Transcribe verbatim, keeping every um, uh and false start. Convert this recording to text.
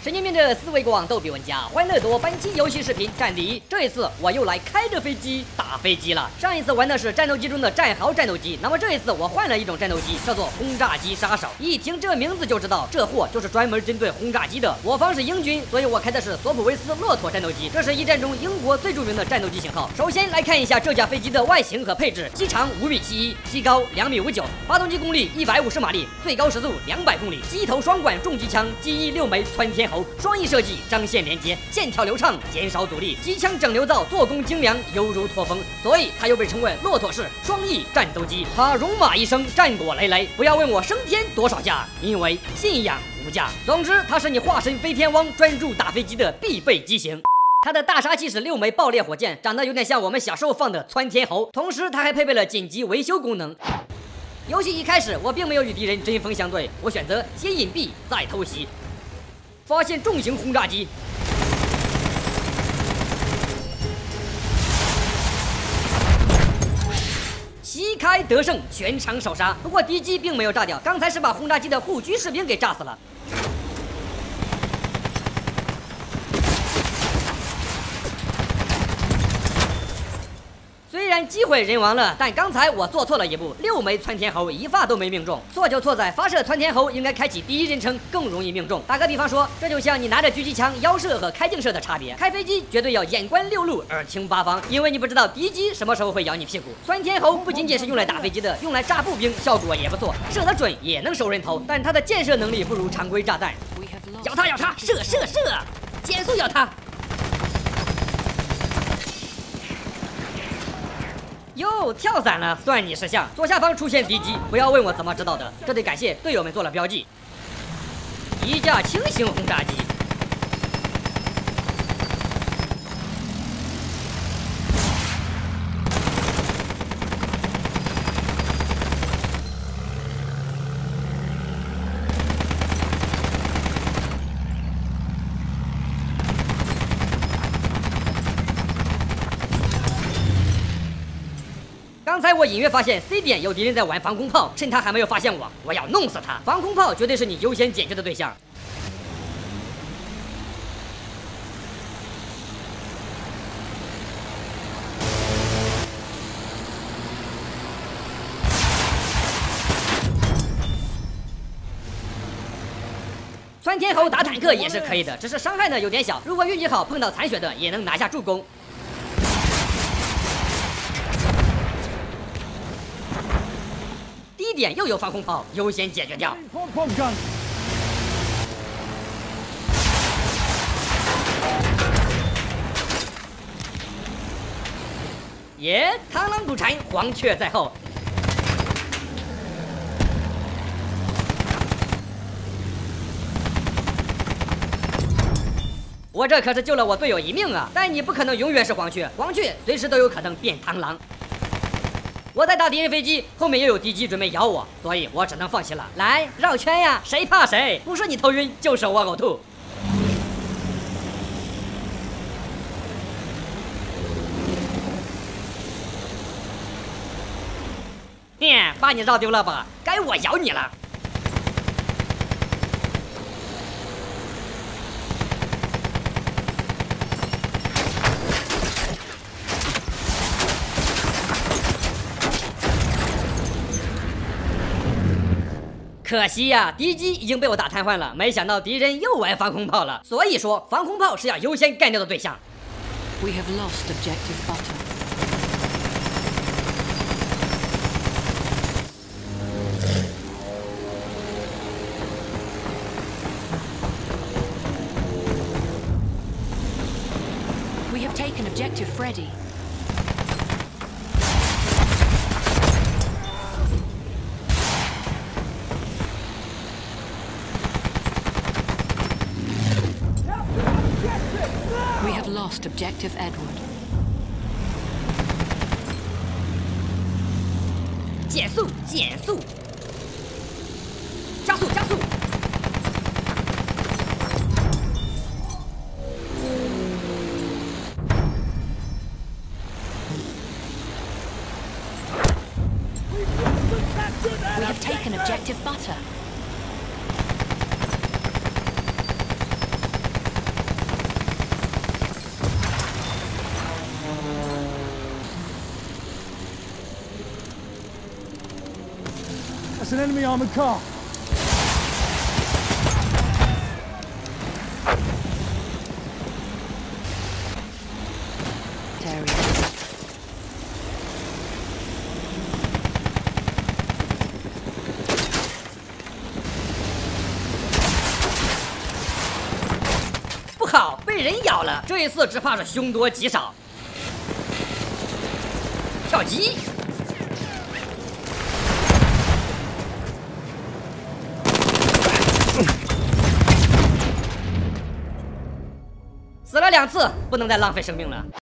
神经病的思维广，逗比玩家欢乐多，本期游戏视频战敌。这一次我又来开着飞机打飞机了。上一次玩的是战斗机中的战壕战斗机，那么这一次我换了一种战斗机，叫做轰炸机杀手。一听这名字就知道，这货就是专门针对轰炸机的。我方是英军，所以我开的是索普维斯骆驼战斗机，这是一战中英国最著名的战斗机型号。首先来看一下这架飞机的外形和配置：机长五米七一，机高两米五九，发动机功率一百五十马力，最高时速两百公里，机头双管重机枪，机翼六枚窜天猴，双翼设计。张线连接，线条流畅，减少阻力。机枪整流灶，做工精良，犹如驼峰，所以它又被称为骆驼式双翼战斗机。它戎马一生，战果累累。不要问我升天多少架，因为信仰无价。总之，它是你化身飞天汪，专注打飞机的必备机型。它的大杀器是六枚爆裂火箭，长得有点像我们小时候放的窜天猴。同时，它还配备了紧急维修功能。游戏一开始，我并没有与敌人针锋相对，我选择先隐蔽，再偷袭。发现重型轰炸机，旗开得胜，全场首杀。不过敌机并没有炸掉，刚才是把轰炸机的护军士兵给炸死了。虽然机毁人亡了，但刚才我做错了一步，六枚窜天猴一发都没命中。错就错在发射窜天猴应该开启第一人称，更容易命中。打个比方说，这就像你拿着狙击枪腰射和开镜射的差别。开飞机绝对要眼观六路，耳听八方，因为你不知道敌机什么时候会咬你屁股。窜天猴不仅仅是用来打飞机的，用来炸步兵效果也不错，射得准也能收人头，但它的建设能力不如常规炸弹。咬它咬它，射射射，减速咬它。哟，跳伞了，算你识相。左下方出现敌机，不要问我怎么知道的，这得感谢队友们做了标记。一架轻型轰炸机，刚才我隐约发现 C 点有敌人在玩防空炮，趁他还没有发现我，我要弄死他。防空炮绝对是你优先解决的对象。窜天猴打坦克也是可以的，只是伤害呢有点小，如果运气好碰到残血的，也能拿下助攻。低点又有防空炮，优先解决掉。耶，螳螂捕蝉，黄雀在后。我这可是救了我队友一命啊！但你不可能永远是黄雀，黄雀随时都有可能变螳螂。我在打敌人飞机，后面又有敌机准备咬我，所以我只能放弃了。来绕圈呀，谁怕谁？不是你头晕，就是我呕吐。哼，把你绕丢了吧，该我咬你了。可惜呀、啊，敌机已经被我打瘫痪了。没想到敌人又玩防空炮了，所以说防空炮是要优先干掉的对象。 We have lost objective butter. We have taken objective Freddy. We have lost objective Edward. 减速，减速，加速，加速。 We have taken objective butter. an enemy armored car. Terry. 不好，被人咬了。这一次只怕是凶多吉少。跳击。 死了两次，不能再浪费生命了。